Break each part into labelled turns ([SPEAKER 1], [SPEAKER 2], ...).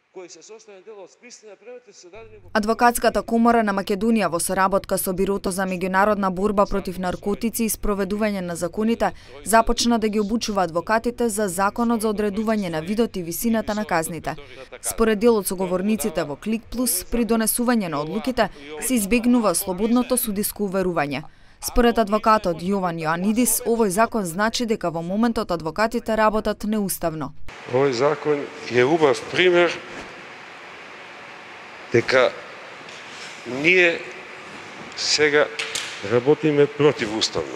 [SPEAKER 1] Адвокатската комора на Македонија во соработка со Бирото за меѓународна борба против наркотици и спроведување на законите започна да ги обучува адвокатите за законот за одредување на видот и висината на казните. Според дел од соговорниците во Клик Плюс, при донесување на одлуките се избегнува слободното судиско уверување. Според адвокатот Јован Јоанидис, овој закон значи дека во моментот адвокатите работат неуставно.
[SPEAKER 2] Овој закон е убав пример дека ние сега работиме противуставно.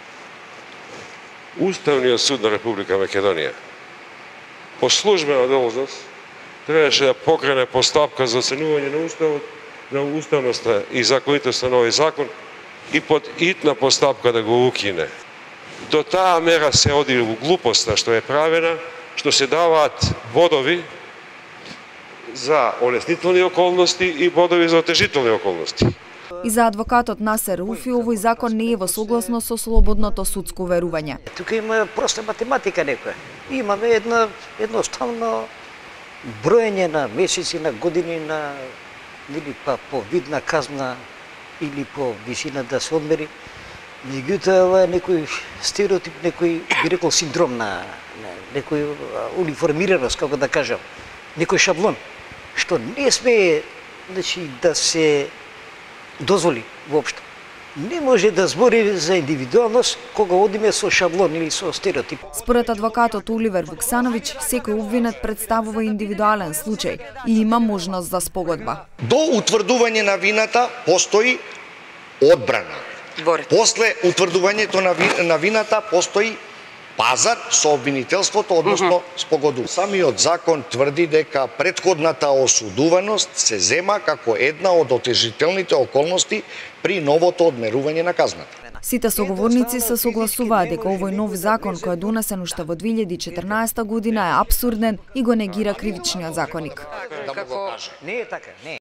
[SPEAKER 2] Уставниот суд на Република Македонија по службена должност требаше да покрене постапка за оценување на уставот, на уставноста и законитоста на овој закон и под итна постапка да го укине. До таа мера се оди во глупоста што е правена, што се даваат бодови за олеснителни околности и бодови за отежителни околности.
[SPEAKER 1] И за адвокатот Насер Руфи, овој закон не е во согласно со слободното судско верување.
[SPEAKER 3] Тука има проста математика некоја. Имаме едноставно броење на месеци, на години, или па по вид на казна или по висина да се одмери. Меѓутоа, ова е некој стереотип, некој би рекол синдром на некој униформираност, како да кажам, некој шаблон, што не сме да се дозволи воопшто. Не може да збори за индивидуалност кога одиме со шаблон или со стереотип.
[SPEAKER 1] Според адвокатот Оливер Вуксановиќ, секој обвинет представува индивидуален случај и има можност за спогодба.
[SPEAKER 4] До утврдување на вината постои одбрана. После утврдувањето на вината постои пазар со обвинителството, односно спогоду. Самиот закон тврди дека претходната осудуваност се зема како една од отежителните околности при новото одмерување на казната.
[SPEAKER 1] Сите соговорници се согласуваат дека овој нов закон кој е донесен уште во 2014 година е апсурден и го негира кривичниот законник.
[SPEAKER 3] Не е така, не.